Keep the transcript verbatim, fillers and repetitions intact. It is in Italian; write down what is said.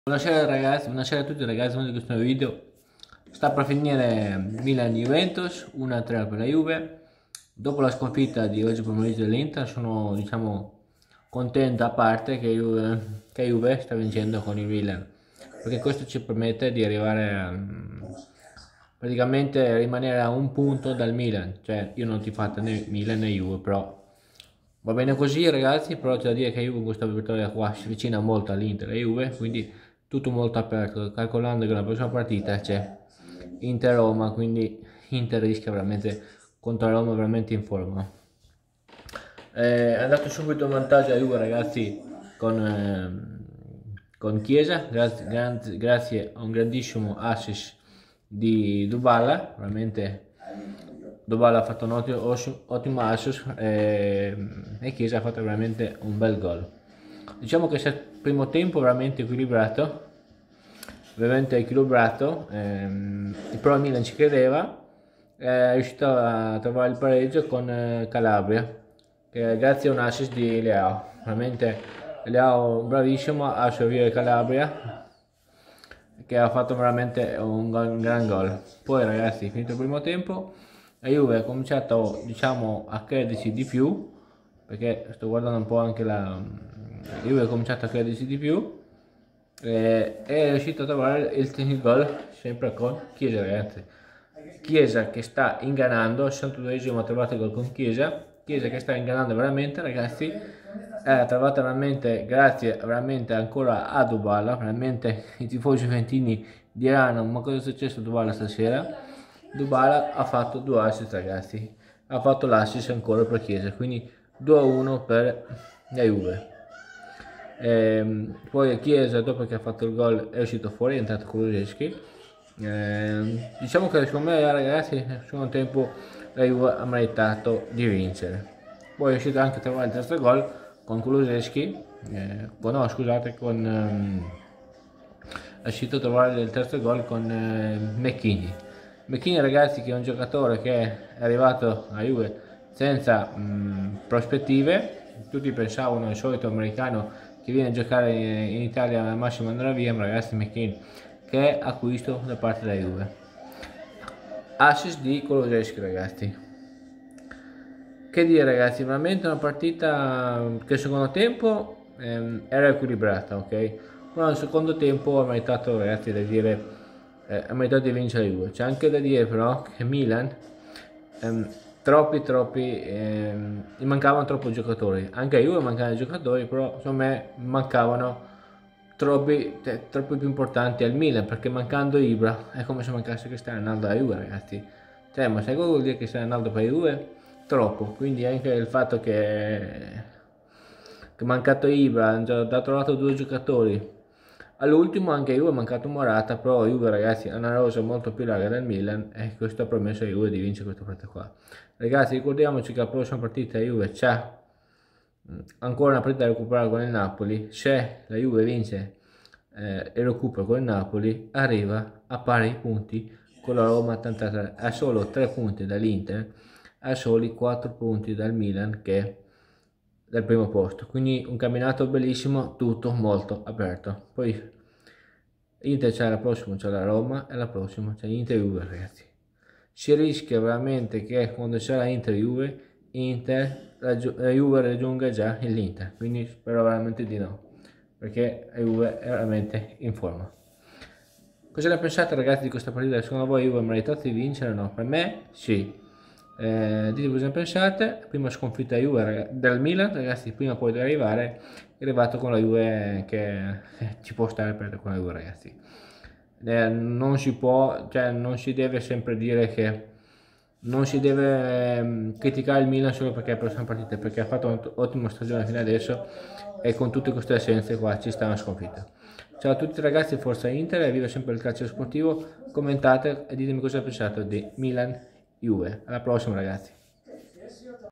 Buonasera ragazzi, buonasera a tutti ragazzi, benvenuti in questo nuovo video. Sta per finire Milan-Juventus, uno a tre per la Juve. Dopo la sconfitta di oggi pomeriggio dell'Inter sono, diciamo, contento a parte che Juve, che Juve sta vincendo con il Milan, perché questo ci permette di arrivare a praticamente rimanere a un punto dal Milan. Cioè io non ho tifato né Milan né Juve, però va bene così ragazzi. Però c'è da dire che Juve con questa vittoria qua si avvicina molto all'Inter e Juve, quindi tutto molto aperto, calcolando che la prossima partita c'è Inter-Roma, quindi Inter rischia veramente contro la Roma, veramente in forma. Eh, è andato subito in vantaggio a Juve ragazzi con, eh, con Chiesa, grazie, grazie, grazie a un grandissimo assist di Dybala. Veramente Dybala ha fatto un ottimo, ottimo assist e, e Chiesa ha fatto veramente un bel gol. Diciamo che il primo tempo veramente equilibrato, veramente equilibrato, ehm, però il Milan ci credeva, è riuscito a trovare il pareggio con eh, Calabria, che grazie a un assist di Leao. Veramente Leao bravissimo a servire Calabria, che ha fatto veramente un, un gran gol. Poi ragazzi, finito il primo tempo, la Juve ha cominciato, diciamo, a credersi di più, perché sto guardando un po' anche la Juve ha cominciato a credersi di più e è riuscito a trovare il, il gol sempre con Chiesa ragazzi. Chiesa che sta ingannando, al sessantaduesimo ha trovato il gol con Chiesa. Chiesa che sta ingannando veramente ragazzi, è trovata veramente grazie veramente ancora a Dybala. Veramente i tifosi juventini diranno: ma cosa è successo a Dybala stasera? Dybala ha fatto due assist ragazzi, ha fatto l'assist ancora per Chiesa, quindi due a uno per la Juve. E poi Chiesa, dopo che ha fatto il gol, è uscito fuori, è entrato Kulusevski. Eh, diciamo che secondo me ragazzi nel secondo tempo la Juve ha meritato di vincere. Poi è uscito anche a trovare il terzo gol con Kulusevski, eh, no scusate con ehm, è uscito a trovare il terzo gol con eh, McKennie. McKennie ragazzi, che è un giocatore che è arrivato a Juve senza mh, prospettive. Tutti pensavano al solito americano che viene a giocare in Italia al massimo andrà via, ma ragazzi McKennie che è acquisto da parte della Juve. Assist di Kulusevski ragazzi. Che dire ragazzi, veramente una partita che il secondo tempo ehm, era equilibrata, ok? Però nel secondo tempo ha meritato ragazzi da dire eh, ha meritato di vincere la Juve. C'è anche da dire però che Milan ehm, troppi troppi ehm, gli mancavano troppi giocatori. Anche a Juve mancavano giocatori, però secondo me mancavano troppi, cioè, troppi più importanti al Milan, perché mancando Ibra è come se mancasse Cristiano Ronaldo alla Juve ragazzi. Cioè, ma sai cosa vuol dire Cristiano Ronaldo per la Juve? Troppo. Quindi anche il fatto che che è mancato Ibra, hanno già trovato due giocatori. All'ultimo anche Juve è mancato Morata, però Juve ragazzi ha una rosa molto più larga del Milan e questo ha permesso a Juve di vincere questa partita qua. Ragazzi, ricordiamoci che la prossima partita la Juve c'ha ancora una partita da recuperare con il Napoli. Se la Juve vince eh, e recupera con il Napoli, arriva a pari punti con la Roma ottantatré, a solo tre punti dall'Inter, a soli quattro punti dal Milan che è del primo posto. Quindi un campionato bellissimo, tutto molto aperto. Poi Inter c'è la prossima, c'è la Roma, e la prossima c'è Inter Juve ragazzi. Si rischia veramente che quando c'è la Inter Juve, Inter, la, la Juve raggiunga già l'Inter, quindi spero veramente di no, perché la Juve è veramente in forma. Cosa ne pensate ragazzi di questa partita? Secondo voi Juve ha meritato di vincere o no? Per me sì. Eh, dite cosa ne pensate. Prima sconfitta Juve del Milan ragazzi, prima poi di arrivare è arrivato con la Juve che eh, ci può stare per con la Juve ragazzi. Eh, non si può, cioè non si deve sempre dire che non si deve eh, criticare il Milan solo perché ha perso una partita, perché ha fatto un'ottima stagione fino adesso e con tutte queste assenze qua ci sta una sconfitta. Ciao a tutti ragazzi, forza Inter e viva sempre il calcio sportivo. Commentate e ditemi cosa pensate di Milan Juve. Alla prossima ragazzi.